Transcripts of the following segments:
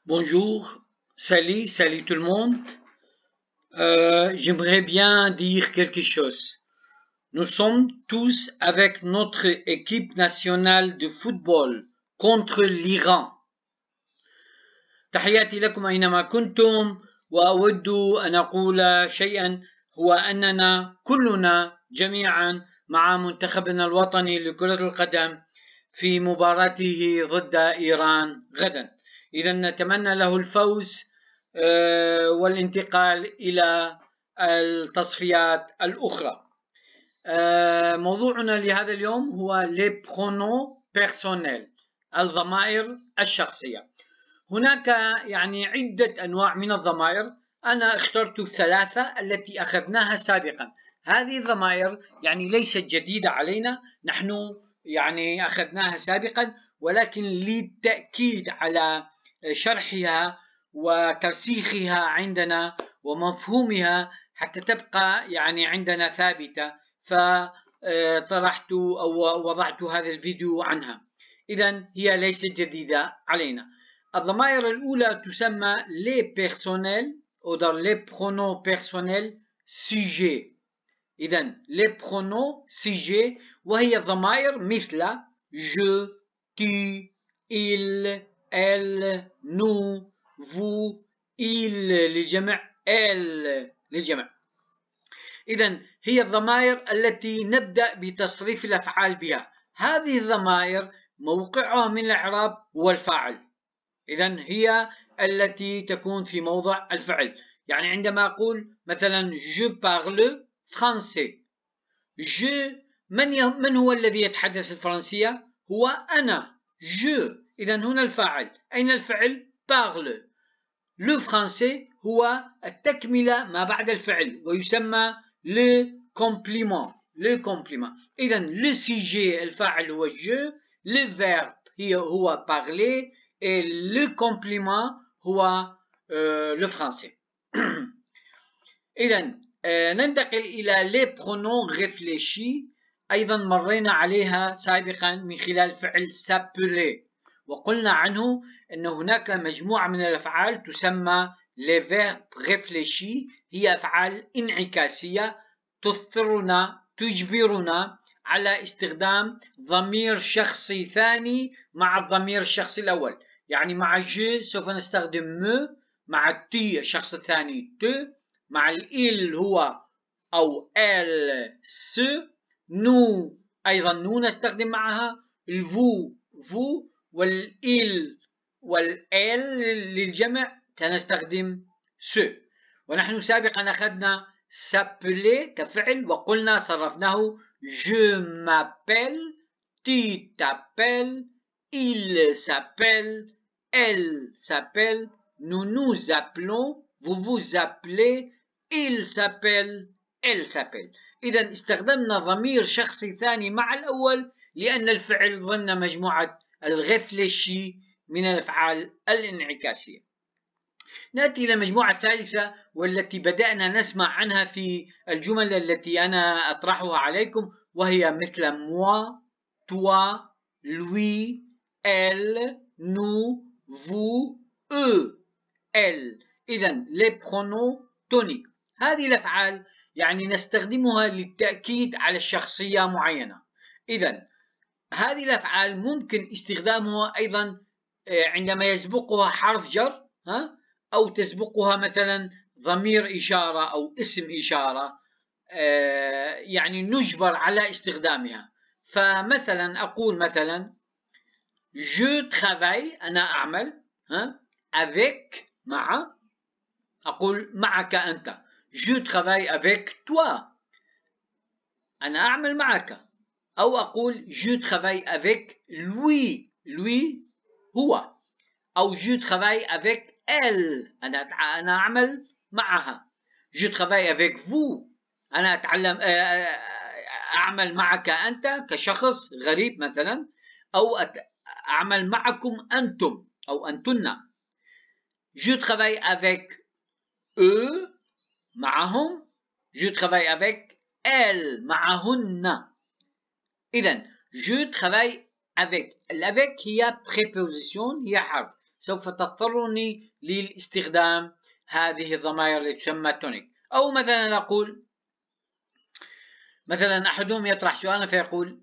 Bonjour, salut tout le monde. J'aimerais bien dire quelque chose. Nous sommes tous avec notre équipe nationale de football contre l'Iran. تحياتي لكم أينما كنتم، وأود أن أقول شيئا هو أننا كلنا جميعا مع منتخبنا الوطني لكرة القدم في مباراته ضد إيران غدا. إذا نتمنى له الفوز والانتقال إلى التصفيات الأخرى. موضوعنا لهذا اليوم هو les pronoms personnels، الضمائر الشخصية. هناك عدة أنواع من الضمائر، أنا اخترت ثلاثة التي أخذناها سابقا. هذه الضمائر ليست جديدة علينا، نحن أخذناها سابقا، ولكن للتأكيد على شرحها وترسيخها عندنا ومفهومها حتى تبقى عندنا ثابتة، فطرحت أو وضعت هذا الفيديو عنها. إذن هي ليست جديدة علينا. الضمائر الأولى تسمى les personnels أو les pronoms personnels sujet. إذن les pronoms sujet وهي ضمائر مثل je, tu, il, elle, nous, vous, il للجمع، elle للجمع. إذن هي الضمائر التي نبدأ بتصريف الأفعال بها. هذه الضمائر موقعها من الإعراب هو الفاعل، إذن هي التي تكون في موضع الفعل. عندما أقول مثلا je parle français، je من هو الذي يتحدث الفرنسية؟ هو أنا، je. إذن هنا الفاعل. أين الفعل؟ parle. le français هو التكملة ما بعد الفعل ويسمى le complément. إذن le sujet الفاعل هو je، le verbe هو parler، et le complément هو le français. إذن ننتقل إلى les pronoms réfléchis. أيضا مرينا عليها سابقا من خلال فعل s'appeler، وقلنا عنه أن هناك مجموعة من الأفعال تسمى les verbes réfléchis، هي أفعال انعكاسية تجبرنا على استخدام ضمير شخصي ثاني مع الضمير الشخصي الأول. مع je سوف نستخدم me، مع تي الشخص الثاني te، مع il هو أو elle se، nous أيضا nous نستخدم معها، vous والil والelle للجمع سنستخدم se. ونحن سابقا أخذنا s'appeler كفعل وقلنا صرفناه je m'appelle، tu t'appelles، il s'appelle، elle s'appelle، nous nous appelons، vous vous appelez، il s'appelle، elle s'appelle. إذا استخدمنا ضمير شخصي ثاني مع الأول لأن الفعل ضمن مجموعة الغفلشي من الأفعال الانعكاسية. نأتي إلى المجموعة الثالثة والتي بدأنا نسمع عنها في الجمل التي أنا أطرحها عليكم، وهي مثل moi، toi، lui، elle، nous، vous، eux، elle. إذن les pronoms toniques. هذه الأفعال نستخدمها للتأكيد على الشخصية معينة. إذن هذه الأفعال ممكن استخدامها أيضا عندما يسبقها حرف جر، أو تسبقها مثلا ضمير إشارة أو اسم إشارة، نجبر على استخدامها. فمثلا أقول مثلا je travaille، أنا أعمل، avec مع، أقول معك أنت، je travaille avec toi، أنا أعمل معك. أو أقول je travaille avec lui هو، أو je travaille avec elle، أنا أعمل معها. je travaille avec vous، أنا أعمل معك أنت كشخص غريب مثلا، أو أعمل معكم أنتم أو أنتن. je travaille avec eux معهم، je travaille avec elles معهن. إذن je travaille avec، avec هي préposition، هي حرف، سوف تضطرني لاستخدام هذه الضمائر التي تسمى تونيك. أو مثلا أقول، مثلا أحدهم يطرح سؤالا فيقول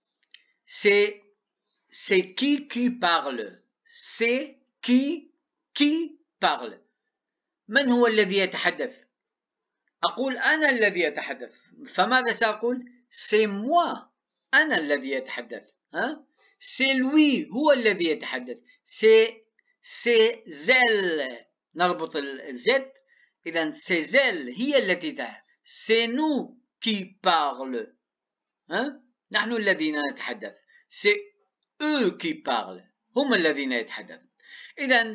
c'est qui parle. c'est qui parle. من هو الذي يتحدث؟ أقول أنا الذي أتحدث. فماذا سأقول؟ c'est moi. أنا الذي يتحدث. c'est lui هو الذي يتحدث. c'est elle. نربط الزد. إذا c'est elle هي التي تتحدث. c'est nous qui parle. نحن الذين نتحدث. c'est eux qui parlent. هم الذين يتحدثون. إذا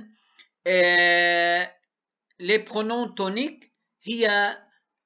les pronoms toniques هي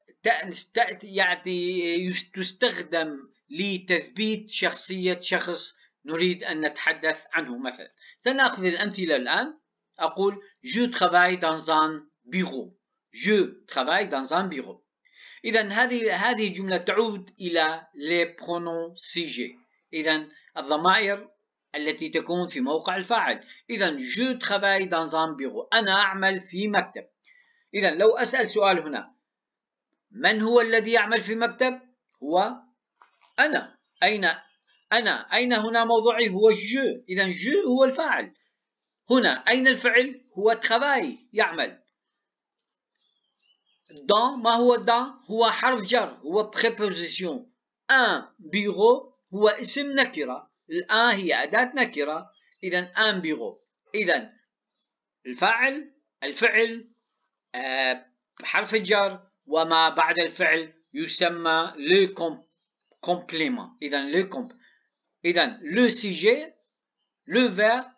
تستخدم لتثبيت شخصية شخص نريد أن نتحدث عنه. مثلا سنأخذ الأمثلة الآن. أقول je travaille dans un bureau. je travaille dans un bureau. إذا هذه الجملة تعود إلى les pronoms sujet. إذا الضمائر التي تكون في موقع الفاعل. إذا je travaille dans un bureau. أنا أعمل في مكتب. إذا لو أسأل سؤال هنا، من هو الذي يعمل في مكتب؟ هو أنا. أين أنا؟ أين هنا موضوعي؟ هو je. إذا je هو الفاعل. هنا أين الفعل؟ هو travail يعمل. dans ما هو dans؟ هو حرف جر، هو préposition. un bureau هو اسم نكرة. الآن هي أداة نكرة. إذا un bureau. إذا الفاعل، الفعل، حرف الجر، وما بعد الفعل يسمى le complément. إذا le sujet, le verbe,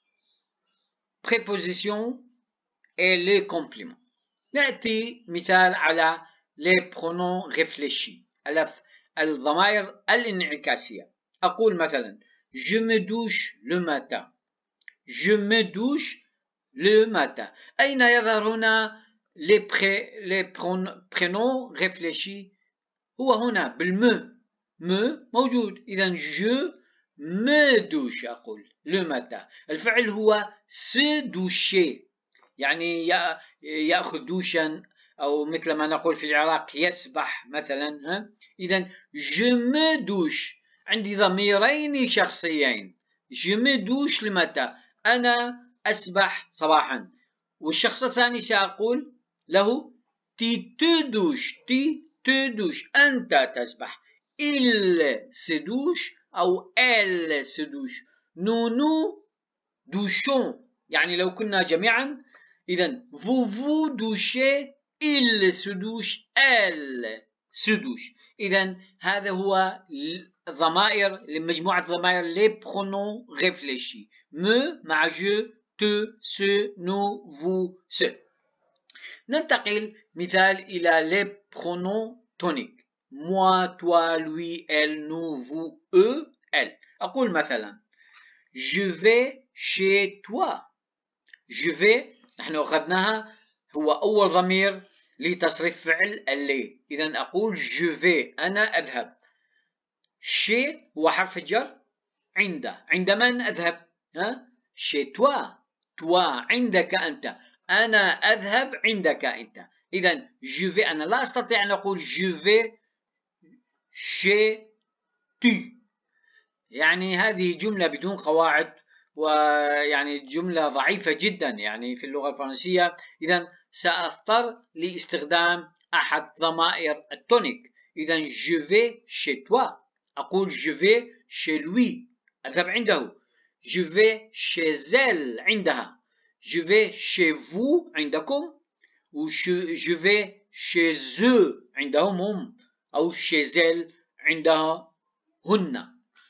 préposition et le complément. نأتي مثال على les pronoms réfléchis، الضمائر الانعكاسية. أقول مثلا je me douche le matin. je me douche le matin. أين يظهر هنا les prénoms réfléchis؟ هو هنا بالme. me موجود. إذا je me douche. أقول le matin. الفعل هو se doucher، يعني يأخذ دوشا، أو مثل ما نقول في العراق يسبح مثلا. إذا je me douche عندي ضميرين شخصيين. je me douche le matin. أنا أسبح صباحا. والشخص الثاني سأقول له tu te douches. tu te douches. أنت تسبح. il se douche أو elle se douche. nous nous douchons. يعني لو كنا جميعا. إذا vous vous douchez. il se douche. elle se douche. إذا هذا هو ضمائر، لمجموعة ضمائر les pronoms réfléchis. me مع je، te، ce، nous، vous، ce. ننتقل مثال إلى les pronoms toniques. moi، toi، lui، elle، nous، vous، eux، elle. أقول مثلا je vais chez toi. je vais نحن أخذناها هو أول ضمير لتصريف فعل اللي. إذا أقول je vais أنا أذهب. chez هو حرف الجر. عند من أذهب؟ chez toi. toi عندك أنت. أنا أذهب عندك أنت. إذا je vais أنا لا أستطيع أن أقول je vais chez tu. يعني هذه جملة بدون قواعد، ويعني جملة ضعيفة جدا يعني في اللغة الفرنسية. إذا سأضطر لاستخدام أحد ضمائر التونيك. إذا je vais chez toi. أقول je vais chez lui أذهب عنده. je vais chez elle عندها. je vais chez vous عندكم. و je vais chez eux عندهم هم، أو chez elle عندها هن.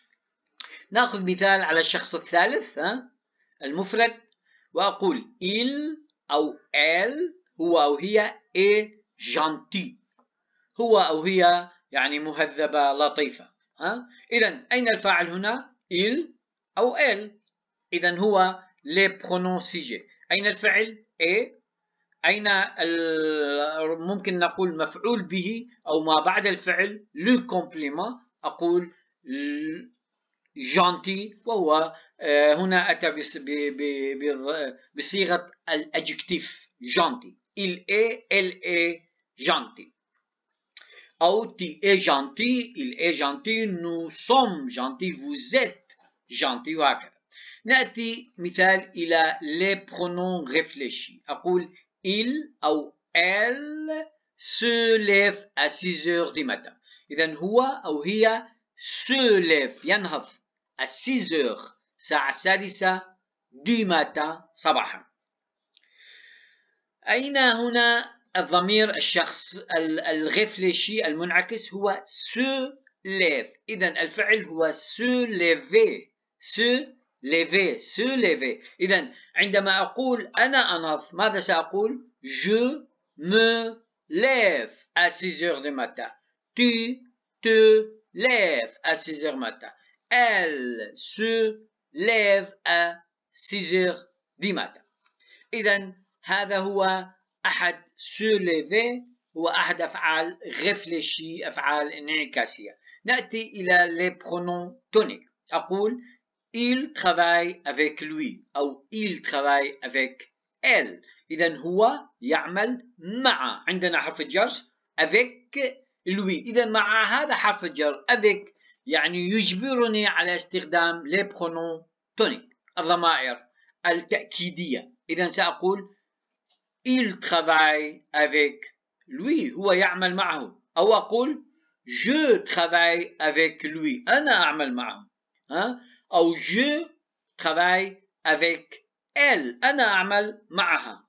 نأخذ مثال على الشخص الثالث المفرد، وأقول il أو elle هو أو هي est gentil. هو أو هي يعني مهذبة لطيفة. إذا أين الفاعل هنا؟ il أو elle. إذا هو les pronoms sujet. أين الفعل؟ est. أين ممكن نقول مفعول به أو ما بعد الفعل le complément. أقول gentil، وهو هنا أتى بصيغة الأدجكتيف gentil. elle est gentil. أو tu es gentil، il est gentil، nous sommes gentils، vous êtes gentil، وهكذا. نأتي مثال إلى les pronoms réfléchis. أقول il أو elle se lève à 6 heures du matin. إذن هو أو هي se lève ينهض à 6 heures الساعة 6 du matin صباحا. أين هنا الضمير الشخص الريفليشي المنعكس؟ هو se lève. إذن الفعل هو se lever، se lever، se lever. إذن عندما أقول أنا أنهض ماذا سأقول؟ je me lève à 6 heures du matin. Tu te lèves à 6 heures du matin. Elle se lève à 6 heures du matin. إذن هذا هو أحد se lever، هو أحد أفعال réfléchis، أفعال انعكاسية. نأتي إلى les pronoms toniques. أقول il travaille avec lui أو il travaille avec elle. إذن هو يعمل مع، عندنا حرف الجر avec lui. إذن مع هذا حرف الجر avec يعني يجبرني على استخدام les pronoms toniques، الضمائر التأكيدية. إذن سأقول il travaille avec lui، هو يعمل معه. أو أقول je travaille avec lui، أنا أعمل معه. أو je travaille avec elle، أنا أعمل معها.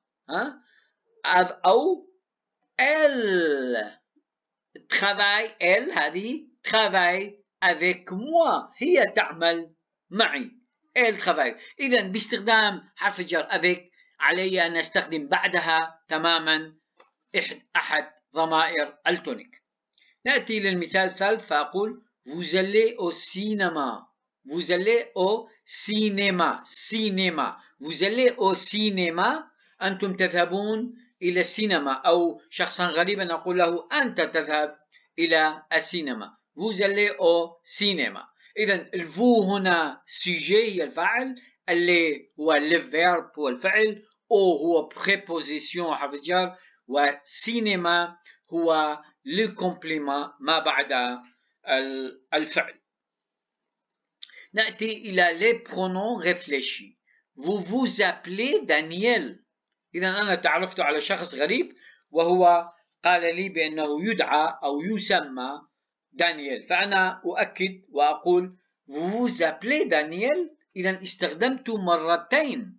أو elle travaille، elle هذه travaille avec moi، هي تعمل معي. elle travaille. إذن باستخدام حرف الجر avec علي أن أستخدم بعدها تماما أحد ضمائر التونيك. نأتي للمثال الثالث فأقول vous allez au cinéma. vous allez au cinéma. cinéma. vous allez au cinéma، أنتم تذهبون إلى السينما. أو شخصا غريبا أقول له أنت تذهب إلى السينما. vous allez au cinéma. إذن الفو هنا sujet هي الفاعل، اللي هو le verb هو الفعل، أو هو préposition حرف الجر، وسينما هو le complément ما بعد الفعل. نأتي إلى les pronoms réfléchis. vous vous appelez Daniel. إذا أنا تعرفت على شخص غريب وهو قال لي بأنه يدعى أو يسمى دانيال، فأنا أؤكد وأقول vous vous appelez Daniel. إذا استخدمت مرتين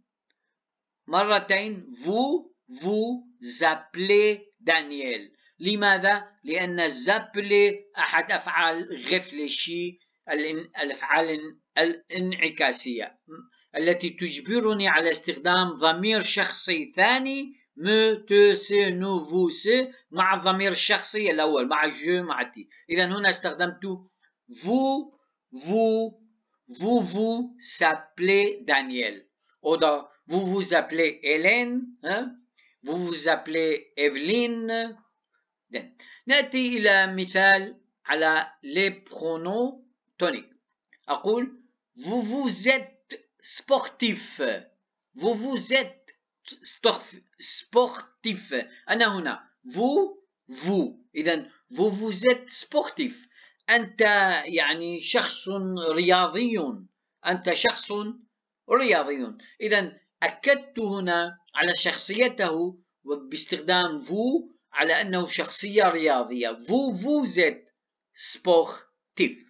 vous vous appelez Daniel. لماذا؟ لأن زابلي أحد أفعال réfléchis، الأفعال الانعكاسية التي تجبرني على استخدام ضمير شخصي ثاني me te se nous vous se مع الضمير الشخصي الأول مع je مع تي. إذا هنا استخدمت vous vous s'appelez Daniel. ou vous vous appelez Hélène، vous vous appelez Evelyne. نأتي إلى مثال على les pronoms toniques. أقول vous vous êtes sportif. vous vous êtes sportif. أنا هنا vous. إذن vous vous êtes sportif. أنت يعني شخص رياضي. أنت شخص رياضي. إذن أكدت هنا على شخصيته باستخدام vous على أنه شخصية رياضية. vous êtes sportif.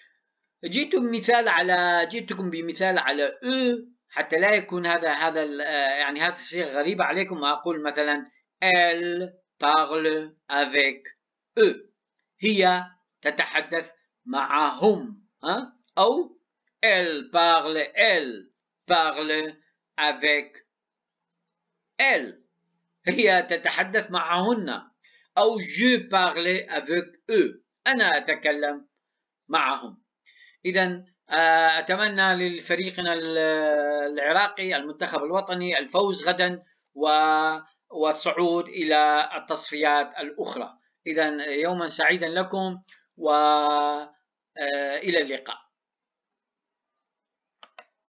جئتكم بمثال على حتى لا يكون هذا يعني هذه الصيغة غريبة عليكم. أقول مثلا elle parle avec eux، هي تتحدث معهم. أو elle parle avec elle، هي تتحدث معهن. أو je parle avec eux، أنا أتكلم معهم. إذن أتمنى لفريقنا العراقي المنتخب الوطني الفوز غدا والصعود إلى التصفيات الأخرى. إذن يوما سعيدا لكم وإلى اللقاء.